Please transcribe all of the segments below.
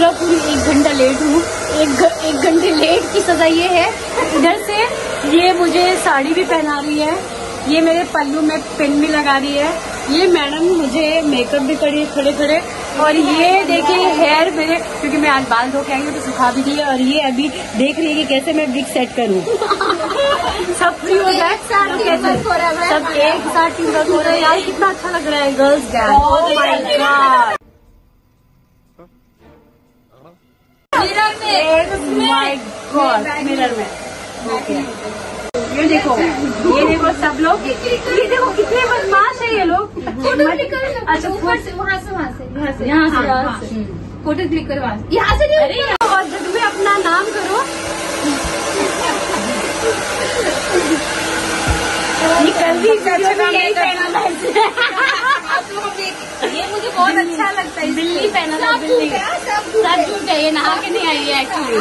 पूरी 1 घंटा लेट हूँ। एक घंटे लेट की सजा ये है, इधर से ये मुझे साड़ी भी पहना रही है, ये मेरे पल्लू में पिन भी लगा रही है, ये मैडम मुझे मेकअप भी करी खड़े खड़े, और ये देखिए हेयर मेरे, क्योंकि मैं आज बाल धो के आई हूँ तो सुखा भी दिए, और ये अभी देख रही है कि कैसे मैं विग सेट करूँ। सब फ्री हो जाए, सब एक साथ टीम वर्क हो रहा है। यार कितना अच्छा लग रहा है girls gang. Oh my god, my god, mirror में। ये देखो सब लोग, ये देखो कितने बदमाश है ये लोग। अच्छा ऊपर से, वहाँ से यहाँ से फोटो क्लिक करवा, यहाँ से। अरे और जब में अपना नाम करो, ये मुझे बहुत अच्छा लगता है। बिल्ली पहना था, बिल्ली सब झूठ है, ये नहा के नहीं आई है एक्चुअली।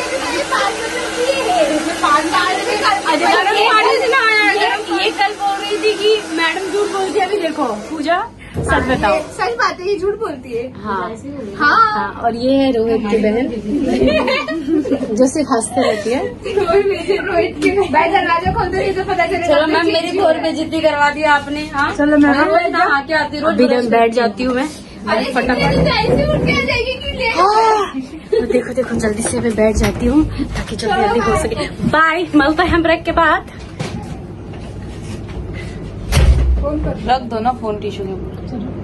ये कल बोल रही थी कि मैडम झूठ बोलती है, अभी देखो पूजा सच बताओ। सच बात है, ये झूठ बोलती है। हाँ। और ये है रोहित की बहन जो सिर्फ हंसते रहती है। रोहित की दरवाजा खोलते नहीं तो पता चलेगा। चलो मैम, मेरी और बेइज्जती करवा दी आपने। हाँ चलो मैम, आके आती रोज बैठ जाती हूँ मैं फटाफट। देखो जल्दी से मैं बैठ जाती हूँ ताकि जल्दी हो सके। बाय, मिलते हैं हम ब्रेक के बाद। रख दो ना फोन टिश्यू के ऊपर।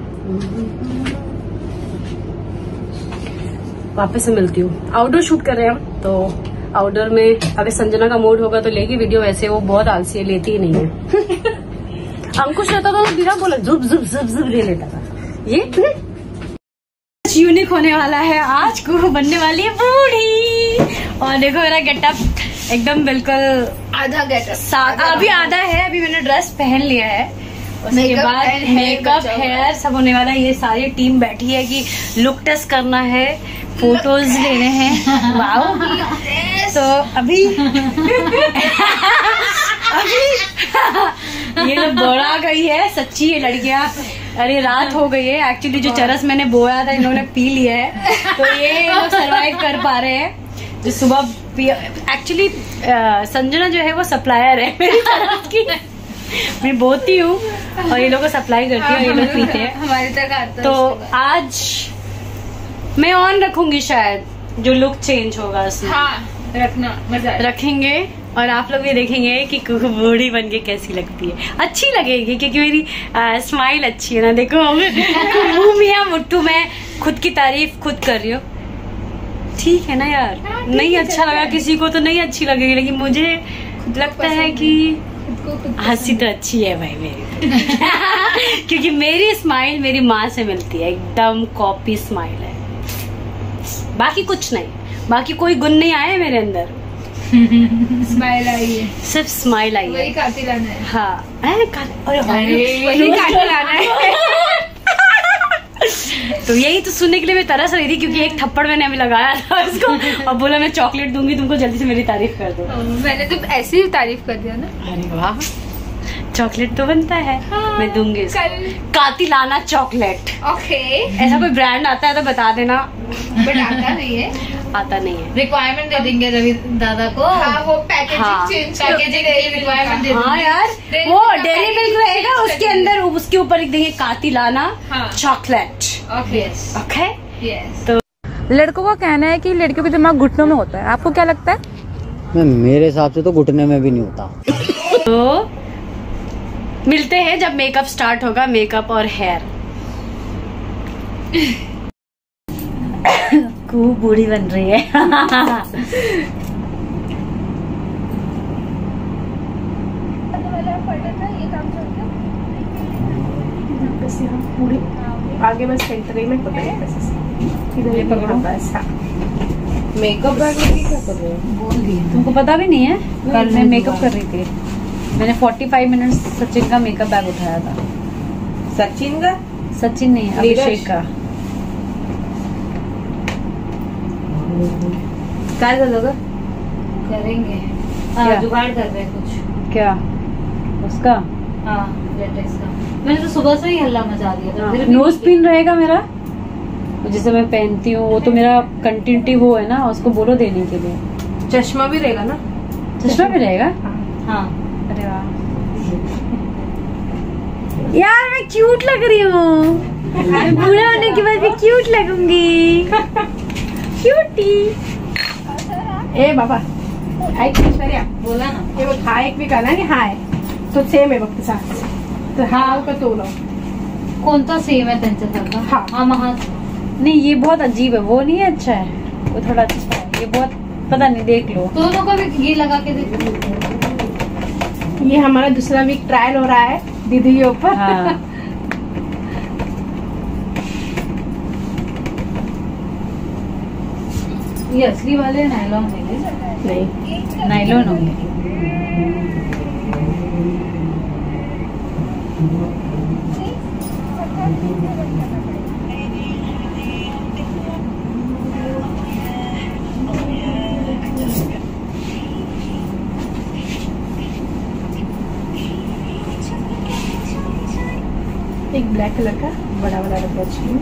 वापस से मिलती हूँ। आउटडोर शूट कर रहे हैं हम, तो आउटडोर में अगर संजना का मूड होगा तो लेगी वीडियो, वैसे वो बहुत आलसी है, लेती ही नहीं है। अंकुश रहता था तो बिना बोला जुब जुब जुब जुब ले लेता था। ये यूनिक होने वाला है, आज को बनने वाली है बूढ़ी। और देखो मेरा गेटअप एकदम बिल्कुल आधा गेटअप, अभी आधा है, अभी मैंने ड्रेस पहन लिया है। उसके बाद मेकअप हेयर सब होने वाला है। ये सारी टीम बैठी है कि लुक टेस्ट करना है, फोटोज लेने हैं। वाओ, तो अभी ये लोग बड़ा गई है सच्ची ये लड़कियां। अरे रात हो गई है एक्चुअली, जो चरस मैंने बोया था इन्होंने पी लिया है, तो ये लोग सर्वाइव कर पा रहे हैं। जो सुबह एक्चुअली संजना जो है वो सप्लायर है मेरी चरस की, मैं बोती हूँ और ये लोग को सप्लाई करती हूँ, ये लोग पीते हैं हमारे तक आता। तो आज मैं ऑन रखूंगी, शायद जो लुक चेंज होगा उसमें। हाँ, रखना, मजा रखेंगे और आप लोग भी देखेंगे कि बूढ़ी बन के कैसी लगती है। अच्छी लगेगी क्योंकि मेरी स्माइल अच्छी है ना। देखो मुँह मियां मुट्ठू, मैं खुद की तारीफ खुद कर रही हूँ, ठीक है ना यार। नहीं अच्छा लगा किसी को तो नहीं अच्छी लगेगी, लेकिन मुझे खुद लगता है कि हंसी तो अच्छी है भाई मेरी। क्योंकि मेरी स्माइल मेरी माँ से मिलती है, एकदम कॉपी स्माइल है, बाकी कुछ नहीं, बाकी कोई गुण नहीं आए मेरे अंदर। स्माइल आई है, सिर्फ स्माइल आई है, वही कातिल आना है। हाँ, वही कातिल आना है। तो यही तो सुनने के लिए मैं तरस रही थी, क्योंकि एक थप्पड़ मैंने अभी लगाया था उसको और बोला मैं चॉकलेट दूंगी तुमको, जल्दी से मेरी तारीफ कर दो। मैंने तो ऐसे ही तारीफ कर दिया ना। अरे वाह, चॉकलेट तो बनता है। हाँ, मैं दूंगी कातिलाना चॉकलेट। ओके, ऐसा कोई ब्रांड आता है तो बता देना। बट आता नहीं है, आता नहीं है। रिक्वायरमेंट दे देंगे रवि दादा को। हाँ, वो पैकेजिंग रिक्वायरमेंट। हाँ यार, वो डेली मिल्क रहेगा, उसके अंदर उसके ऊपर लिख देंगे कातिलाना चॉकलेट। Okay okay. तो लड़कों का कहना है कि लड़कियों का दिमाग घुटनों में होता है, आपको क्या लगता है? मेरे हिसाब से तो घुटने में भी नहीं होता। तो मिलते हैं जब मेकअप स्टार्ट होगा, मेकअप और हेयर। खूब बूढ़ी बन रही है। आगे बस सेंटर में इधर ये पकड़ो बस। मेकअप बैग लेके क्या कर रहे हो? बोल दी, तुमको पता भी नहीं है, कल मैं मेकअप कर रही थी, मैंने 45 मिनट सचिन का मेकअप बैग उठाया था। सचिन का? सचिन नहीं, अभिषेक का। क्या करोगे? करेंगे, जुगाड़ कर रहे हैं कुछ। क्या उसका? हाँ, लेटेस्ट का। मैंने तो सुबह से ही हल्ला मचा दिया था। नोज पिन रहेगा मेरा। जैसे मैं पहनती हूँ वो तो मेरा कंटिन्यूटी वो है ना, उसको बोलो देने के लिए। चश्मा भी रहेगा ना? चश्मा भी रहेगा? हाँ। अरे वाह यार, मैं क्यूट लग रही हूँ। बूढ़ा होने के बाद भी क्यूट लगूंगी। क्यूटी। ए बाबा ऐश्वर्या बोला ना, हे बघ हा एक विक आला आणि हा आहे तो सेम आहे बघ तसा. तर हा का तो लाव. कोणता सेम है त्यांच्यासारखा? हाँ। हाँ महा नहीं, ये बहुत अजीब है, वो नहीं है अच्छा है, वो थोड़ा अच्छा है, ये बहुत पता नहीं, देख लो। दोनों को भी ये लगा के देखो। ये हमारा दूसरा वीक ट्रायल हो रहा है दीदी के ऊपर। हाँ। ये असली वाले नायलॉन नहीं, नायलॉन होंगे। एक ब्लैक कलर का बड़ा वाला डब्बा चाहिए।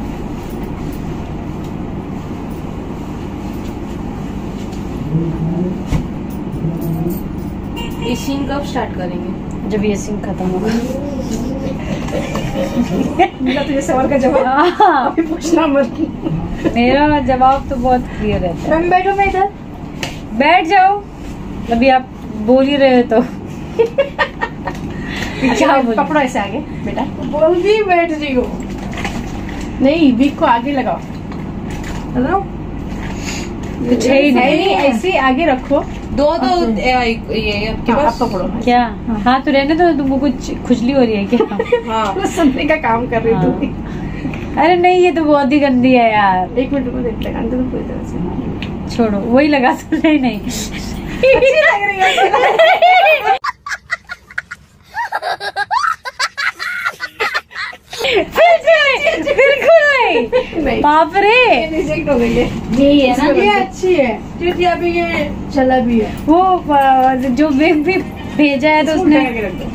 ये सीन कब स्टार्ट करेंगे? जब ये सीन खत्म होगा। मेरा तुझे सवाल का जवाब हाँ। अभी पूछना मत। मेरा जवाब तो बहुत क्लियर है। मैम बैठो, मैं इधर बैठ जाओ, अभी आप बोल ही रहे हो तो। क्या बोल? पकड़ो ऐसे आगे बेटा, बोल भी बैठ रही हो। नहीं, वीक को आगे लगाओ। लगाओ कुछ है ही नहीं, ऐसे आगे रखो। दो ये आपके हाँ, पास आप पकड़ो। क्या? हाँ तो रहने दो, तुमको कुछ खुजली हो रही है क्या? हाँ सुनने का काम कर रही हाँ। तू। अरे नहीं, ये तो बहुत ही गंदी है यार। एक मिनट में देख लेगा तो पूरी तरह से छोड़ो, वही लगा तो नहीं। अच्छी लग रही है। बिल्कुल नहीं। बाप रे, रिजेक्ट हो गई है। यही है ना, ये अच्छी है क्योंकि अभी ये चला भी है। वो जो भी भेजा है तो इसको उसने उठा के रख दो।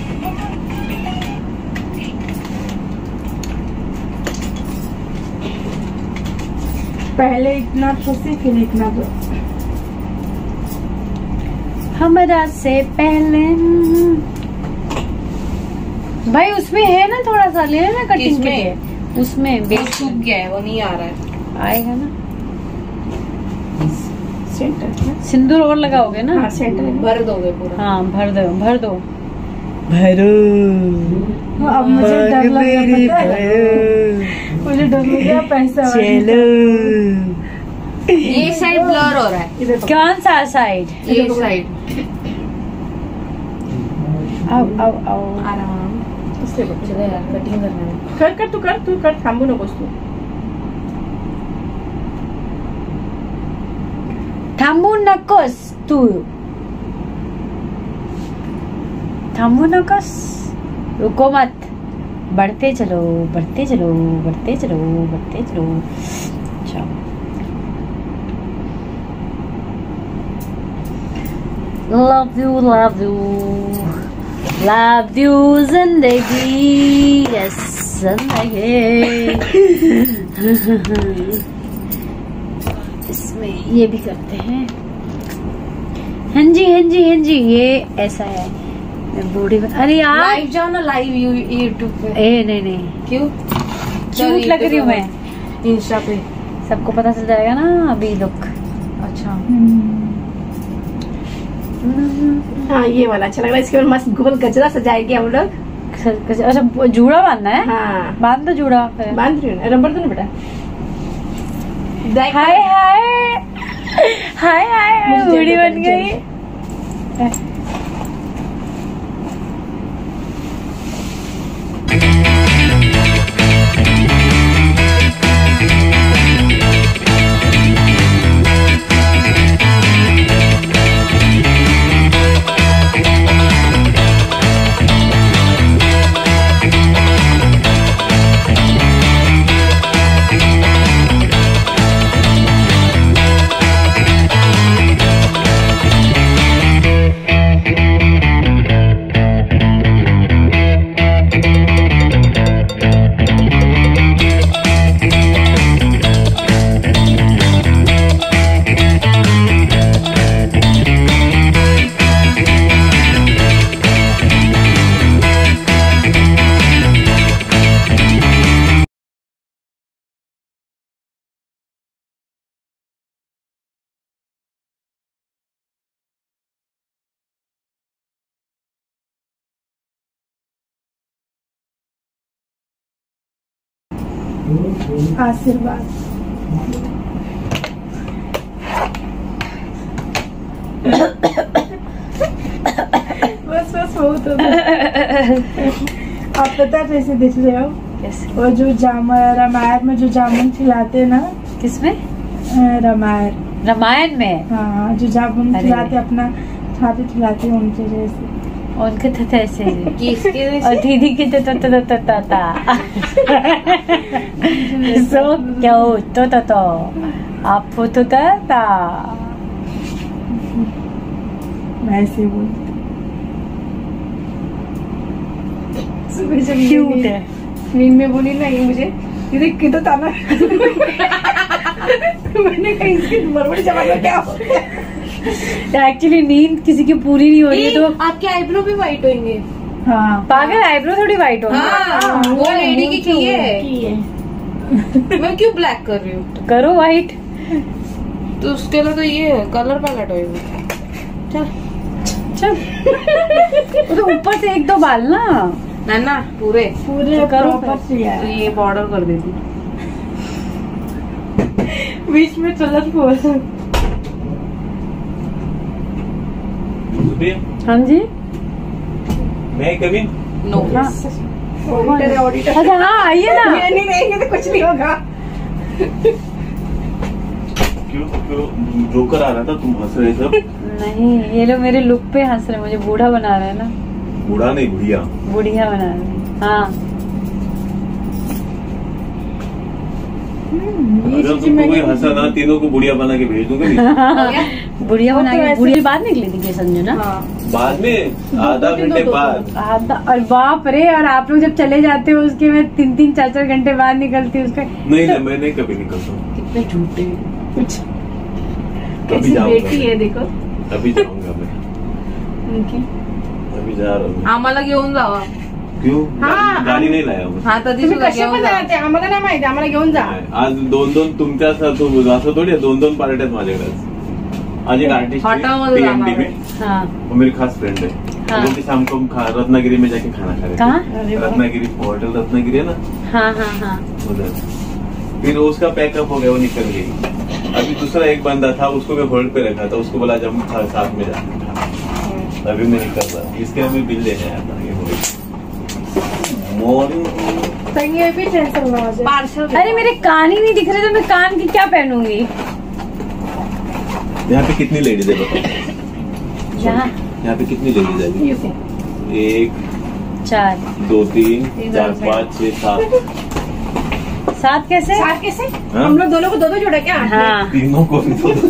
पहले इतना फंसे फिर इतना तो हमरा से पहले। भाई उसमें है ना, थोड़ा सा ले ना कटिंग के लिए। उसमें वो सूख गया है, वो नहीं आ रहा है। आएगा ना। सेंटर सिंदूर और लगाओगे ना? हाँ सेंटर में। भर दोगे पूरा? हाँ भर दो, भर दो। अब मुझे डर लग रहा है, मुझे डर लग रहा है पैसा। ये साइड ब्लर हो रहा है। इधर कौन सा साइड? ये साइड आओ आओ आओ। आराम उससे बच। चलो यार, कटिंग करना है। कर तू कर थांबू नकोस तू। थांबू नकोस तू, थांबू नकोस, रुको मत, बढ़ते चलो बढ़ते चलो बढ़ते चलो बढ़ते चलो। अच्छा love you love you love you जिंदगी, यस जिंदगी। इसमें ये भी करते हैं। हाँ जी हाँ जी हाँ जी, ये ऐसा है। मैं बूढ़ी अरे यार, लाइव जाओ ना, लाइव यूट्यूब पे। ए नहीं नहीं, क्यों? क्यूट लग रही हूँ मैं। इंस्टा पे सबको पता चल जाएगा ना अभी लुक। अच्छा हाँ ये वाला अच्छा लग रहा है। इसके ऊपर मस्त गोल गजरा सजाएंगे हम लोग। अच्छा जूड़ा बांधना है? हाँ बांध दो जूड़ा। बांध रही हूँ ना, रबर दो ना बेटा। हाय हाय हाय हाय, बूढ़ी बन गई। आशीर्वाद। बस बस बहुत हो गया। आप पता कैसे दिख रहे हो? कैसे? वो जो रामायण में जो जामुन खिलाते हैं ना, किसमें? रामायण में? हाँ, जो जामुन खिलाते अपना छाती खिलाते हैं उनके जैसे। उनके तो ऐसे किसके और दीदी की तो सो क्यों तो आप तो वैसे बोलते क्यूट है। नींद में बोली ना ये मुझे, ये देख के तो ताना। मैंने कहा इसकी बड़बड़ी जमाना क्या हो गया। एक्चुअली नींद किसी की पूरी नहीं हो रही है तो आपके आईब्रो भी व्हाइट होंगे। हाँ, पागल, आईब्रो थोड़ी व्हाइट होगी। हाँ, वो लेडी की की है। मैं क्यों ब्लैक कर रही हूँ? तो करो व्हाइट। तो उसके लिए तो ये कलर पैलेट होगी। चल चल वो तो ऊपर से एक दो बाल ना ना पूरे पूरे तो करो प्रॉपर किया तो है। ये बॉर्डर कर देती। बीच में चलत बोल। हाँ जी। मैं कभी नो ऑडिटर अच्छा हाँ आइए ना। ये नहीं रहेंगे तो कुछ नहीं होगा। क्यों जोकर आ रहा था, तुम हंस रहे सब? नहीं, ये लोग मेरे लुक पे हंस रहे, मुझे बूढ़ा बना रहे हैं ना। बूढ़ा नहीं, बुढ़िया। बुढ़िया बना रहे हैं। हाँ अगर तुमको कोई हंसा ना, तीनों को बुढ़िया बना के भेज दूंगा। बुढ़िया बना के। ऐसे- बुढ़ी बाद निकली थी क्या संजू ना? बाद में आधा घंटे बाद। आधा, और बाप रे, और आप लोग जब चले जाते हो उसके मैं 3-3, 4-4 घंटे बाद निकलती हूँ उसके। नहीं नहीं, मैं नहीं कभी निकलता हूँ। कितने झूठे। कुछ अभी कैसी बेटी जाऊंगा, है देखो अभी जाऊंगा मैं, उनकी। अभी जा रहा हूँ। आम्हाला घेऊन जावा। क्यों? हाँ, गाडी नाही लाया हूँ हा तर तुम्ही कसे पण जाते आम्हाला नाही माहिती, आम्हाला घेऊन जा। आज 2-2 तुमच्या असं थोडी 2-2 पार्ट्या आहेत माझ्याकडे आज। आज एक आर्टिस्ट हॉटेलमध्ये जाणार टीएमडी आहे। में, हाँ वो मेरी खास फ्रेंड है। हाँ। बोलती शाम को हम रत्नागिरी में जाके खाना खा रहे थे। कहाँ? रत्नागिरी, होटल रत्नागिरी है ना हाँ हाँ हाँ। उधर। फिर उसका पैकअप हो गया, वो निकल गई। अभी दूसरा एक बंदा था, उसको मैं होल्ड पे रखा था, उसको बोला जब हम साथ में जाते था। अभी मैं निकल रहा, इसके हमें बिल देने आया था। ये मॉर्निंग ये भी टेंशन ना हो जाए। पार्सल अरे मेरे कान ही नहीं दिख रहे तो मैं कान की क्या पहनूंगी? यहाँ पे कितनी लेडीज है बताओ? यहाँ पे कितनी लेडीज है? 1 4 2 3 4 5 6 7। 7 कैसे? साथ कैसे? हाँ? हम लोग दोनों को दो जोड़ा क्या? हाँ तीनों को भी दो।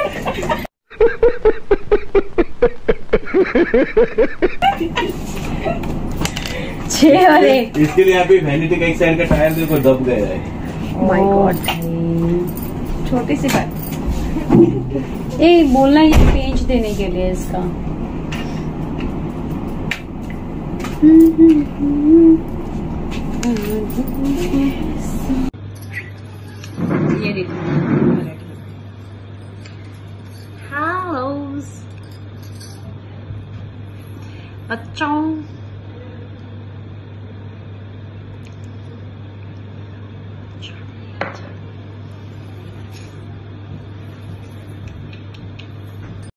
6 और 1। इसके लिए अभी वैनिटी का एक साइड का टायर देखो दब गया है। My god. छोटी सी बात। ए बोलना ये पेज देने के लिए इसका। ये देखो